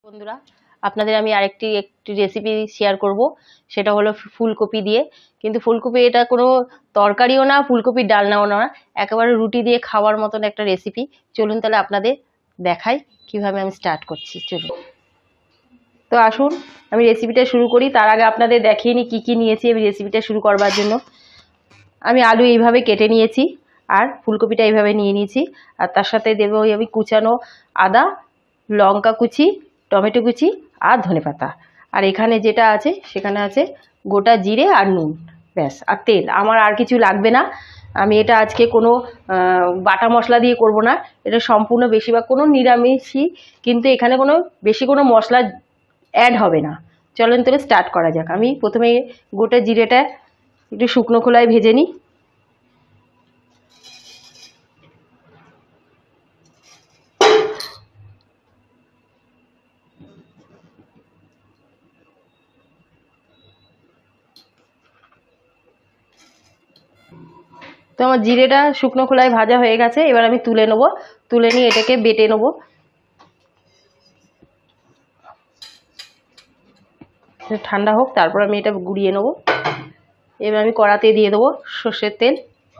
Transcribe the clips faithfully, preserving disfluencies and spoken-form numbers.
বন্ধুরা আপনাদের আমি আরেকটি একটি রেসিপি শেয়ার করব, সেটা হলো ফুলকপি দিয়ে। কিন্তু ফুলকপি এটা কোনো তরকারিও না, ফুলকপির ডালনাও না, একেবারে রুটি দিয়ে খাওয়ার মতন একটা রেসিপি। চলুন তাহলে আপনাদের দেখাই কিভাবে আমি স্টার্ট করছি। চলুন তো আসুন আমি রেসিপিটা শুরু করি। তার আগে আপনাদের দেখিয়ে নিই কী কী নিয়েছি আমি রেসিপিটা শুরু করবার জন্য। আমি আলু এইভাবে কেটে নিয়েছি আর ফুলকপিটা এইভাবে নিয়ে নিয়েছি, আর তার সাথে দেবো আমি কুচানো আদা, লঙ্কা কুচি, টমেটো কুচি আর ধনেপাতা। আর এখানে যেটা আছে সেখানে আছে গোটা জিরে আর নুন, ব্যাস। আর তেল, আমার আর কিছু লাগবে না। আমি এটা আজকে কোনো বাটা মশলা দিয়ে করব না, এটা সম্পূর্ণ বেশিরভাগ কোনো নিরামিষই, কিন্তু এখানে কোনো বেশি কোনো মশলা অ্যাড হবে না। চলেন তবে স্টার্ট করা যাক। আমি প্রথমে গোটা জিরেটা একটু শুকনো খোলায় ভেজে নিই। তো আমার জিরেটা শুকনো খোলায় ভাজা হয়ে গেছে, এবার আমি তুলে নেবো। তুলে নিয়ে এটাকে বেটে নেবো। ঠান্ডা হোক, তারপর আমি এটা গুঁড়িয়ে নেবো। এবার আমি কড়াতে দিয়ে দেবো সর্ষের তেল।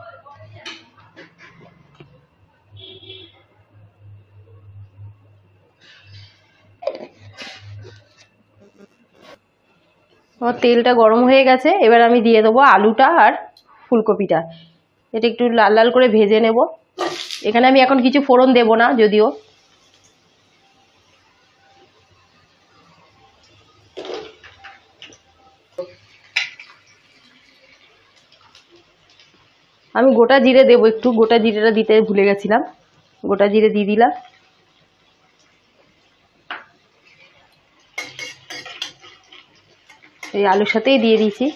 আমার তেলটা গরম হয়ে গেছে, এবার আমি দিয়ে দেবো আলুটা আর ফুলকপিটা। এটা একটু লাল লাল করে ভেজে নেব। এখানে আমি এখন কিছু ফোড়ন দেব না, যদিও আমি গোটা জিরে দেবো একটু। গোটা জিরেটা দিতে ভুলে গেছিলাম, গোটা জিরে দিয়ে দিলাম। এই আলুর সাথেই দিয়ে দিয়েছি।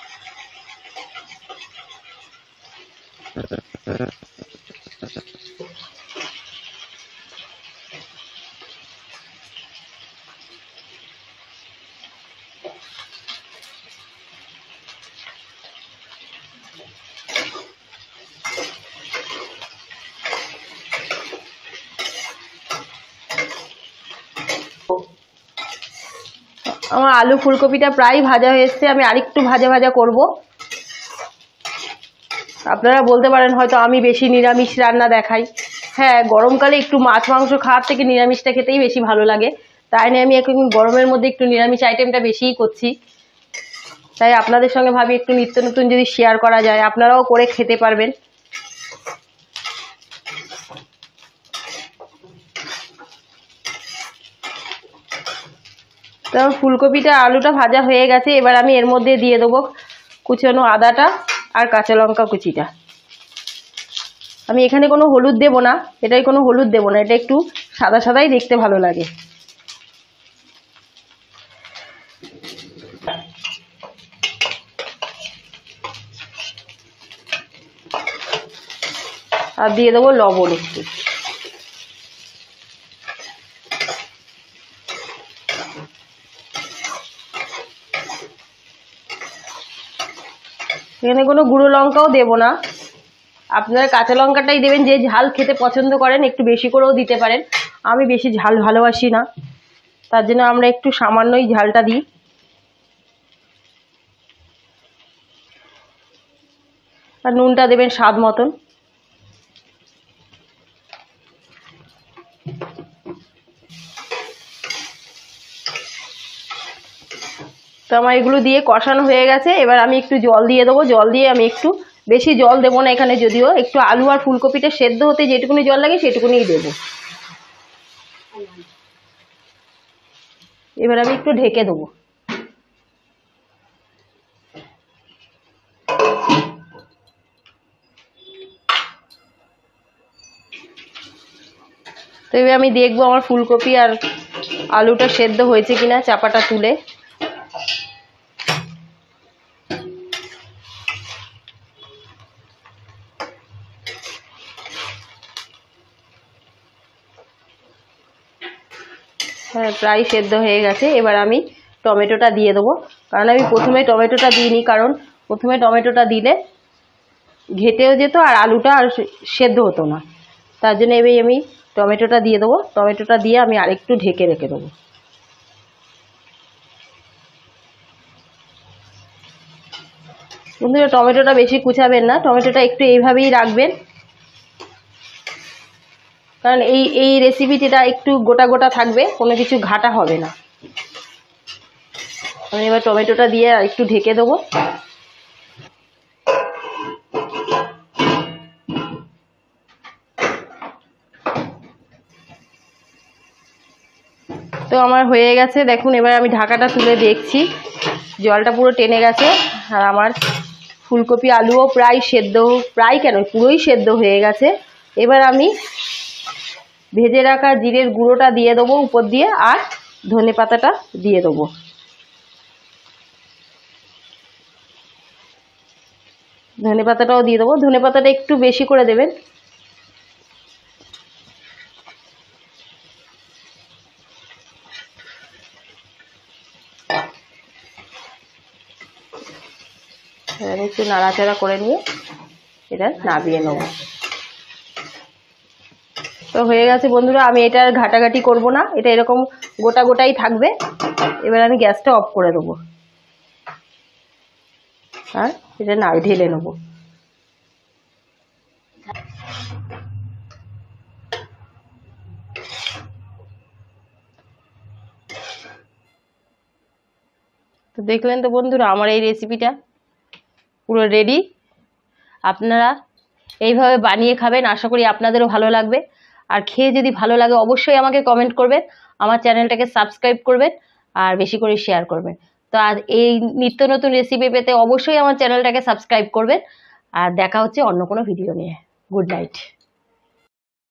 আমার আলু ফুলকপিটা প্রায় ভাজা হয়ে এসছে, আমি আরেকটু ভাজা ভাজা করব। আপনারা বলতে পারেন হয়তো আমি বেশি নিরামিষ রান্না দেখাই। হ্যাঁ, গরমকালে একটু মাছ মাংস খাওয়ার থেকে নিরামিষটা খেতেই বেশি ভালো লাগে। তাই নিয়ে আমি এখন গরমের মধ্যে একটু নিরামিষ আইটেমটা বেশিই করছি। তাই আপনাদের সঙ্গে ভাবি একটু নিত্য নতুন যদি শেয়ার করা যায়, আপনারাও করে খেতে পারবেন। তো ফুলকপিটা আলুটা ভাজা হয়ে গেছে, এবার আমি এর মধ্যে দিয়ে দেবো কুচানো আদাটা আর কাঁচা লঙ্কা কুচিটা। আমি এখানে কোনো হলুদ দেব না, এটাই কোনো হলুদ দেব না, এটা একটু সাদা সাদাই দেখতে ভালো লাগে। আর দিয়ে দেবো লবণ একটু। এখানে কোনো গুঁড়ো লঙ্কাও দেব না, আপনারা কাঁচা লঙ্কাটাই দেবেন। যে ঝাল খেতে পছন্দ করেন একটু বেশি করেও দিতে পারেন। আমি বেশি ঝাল ভালোবাসি না, তার জন্য আমরা একটু সামান্যই ঝালটা দিই। আর নুনটা দেবেন স্বাদ মতন। তো আমার এগুলো দিয়ে কষানো হয়ে গেছে, এবার আমি একটু জল দিয়ে দেবো। জল দিয়ে আমি একটু বেশি জল দেবো না এখানে, যদিও একটু আলু আর ফুলকপিটা সেদ্ধ হতে যেটুকুনি জল লাগে সেটুকুনিই দেবো। এবার আমি একটু ঢেকে দেবো। তো এবার আমি দেখবো আমার ফুলকপি আর আলুটা সেদ্ধ হয়েছে কিনা, চাপাটা তুলে। হ্যাঁ, প্রায় সেদ্ধ হয়ে গেছে। এবার আমি টমেটোটা দিয়ে দেবো, কারণ আমি প্রথমে টমেটোটা দিইনি, কারণ প্রথমে টমেটোটা দিলে ঘেটেও যেত আর আলুটা আর সেদ্ধ হতো না। তার জন্য এবার আমি টমেটোটা দিয়ে দেবো। টমেটোটা দিয়ে আমি আরেকটু ঢেকে রেখে দেবো। বন্ধুরা টমেটোটা বেশি কুচাবেন না, টমেটোটা একটু এইভাবেই রাখবেন, কারণ এই এই রেসিপিটা একটু গোটা গোটা থাকবে, কোনো কিছু ঘাটা হবে না। আমি এবার টমেটোটা দিয়ে একটু ঢেকে দেবো। তো আমার হয়ে গেছে দেখুন। এবার আমি ঢাকাটা তুলে দেখছি, জলটা পুরো টেনে গেছে আর আমার ফুলকপি আলুও প্রায় সেদ্ধ, প্রায় কেন পুরোই সেদ্ধ হয়ে গেছে। এবার আমি ভেজে রাখা জিরের গুঁড়োটা দিয়ে দেবো উপর দিয়ে, আর ধনে পাতাটা দিয়ে দেবো। ধনে পাতাটাও দিয়ে দেবো, ধনে পাতাটা একটু বেশি করে দেবেন। আমি একটু নাড়াচাড়া করে নিয়ে এটা নামিয়ে নেব। তো হয়ে গেছে বন্ধুরা, আমি এটা ঘাটাঘাটি করব না, এটা এরকম গোটা গোটাই থাকবে। এবার আমি গ্যাসটা অফ করে দেবো আর এটা না ঢেলে নেব। তো দেখলেন তো বন্ধুরা, আমার এই রেসিপিটা পুরো রেডি। আপনারা এইভাবে বানিয়ে খাবেন, আশা করি আপনাদেরও ভালো লাগবে। আর খেয়ে যদি ভালো লাগে অবশ্যই আমাকে কমেন্ট করবেন, আমার চ্যানেলটাকে সাবস্ক্রাইব করবেন আর বেশি করে শেয়ার করবেন। তো আর এই নিত্য নতুন রেসিপি পেতে অবশ্যই আমার চ্যানেলটাকে সাবস্ক্রাইব করবেন। আর দেখা হচ্ছে অন্য কোনো ভিডিও নিয়ে। Good night.